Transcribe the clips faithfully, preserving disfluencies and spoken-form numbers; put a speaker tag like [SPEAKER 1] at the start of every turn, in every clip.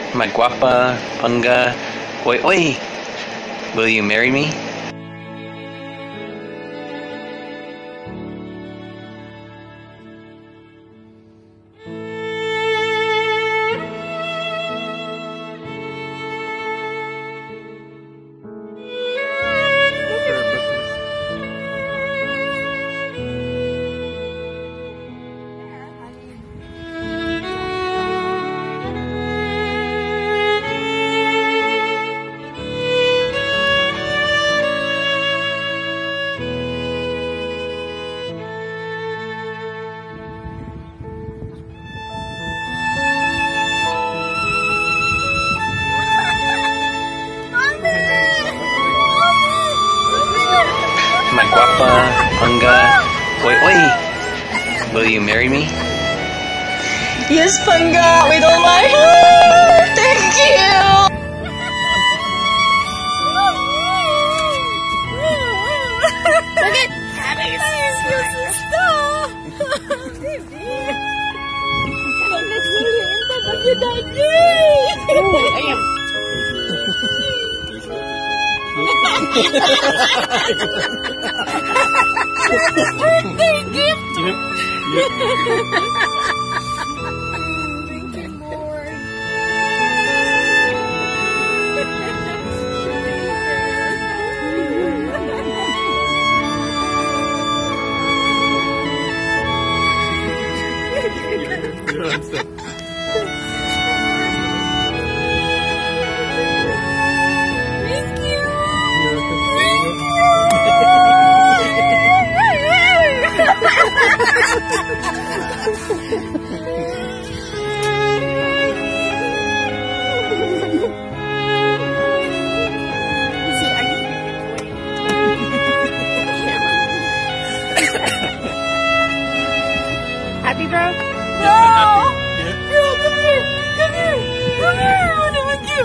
[SPEAKER 1] My guapa, punga, oi oi. Will you marry me? My guapa, punga, oi oi. Will you marry me?
[SPEAKER 2] Yes, Punga, with all my heart. Thank you. Look at Abby's sister. Birthday gift. Thank you, Lord. Happy, bro? No! Bro, come here! Come here! Come here! I want to hug you!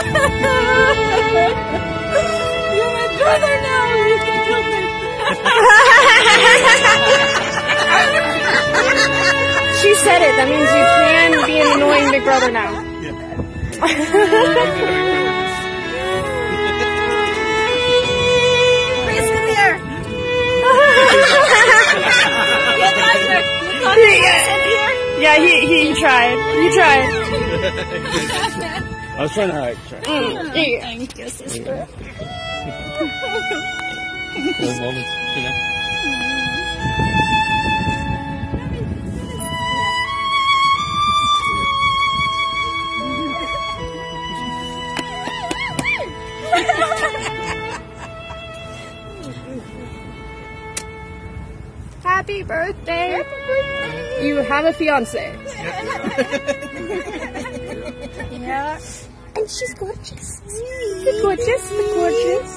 [SPEAKER 2] You're my brother now! You can come with She said it. That means you can be an annoying big brother now. Please come here! Yeah, he, he tried. He tried.
[SPEAKER 3] I was trying to hide. Try.
[SPEAKER 2] Mm, yeah. Thank you, sister.
[SPEAKER 3] Those moments, you know?
[SPEAKER 2] Happy birthday. Happy birthday. You have a fiance. Yeah. And she's gorgeous. The gorgeous, the gorgeous.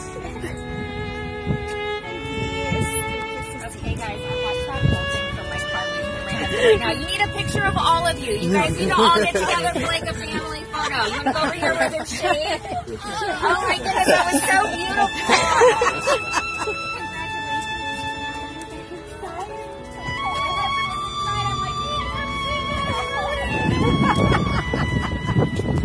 [SPEAKER 4] Okay, guys, I watched that whole thing from my car with my husband right now. You need a picture of all of you. You guys need to all get together for like a family photo. You want to go over here with this shade? Oh my goodness, that was so beautiful. Congratulations.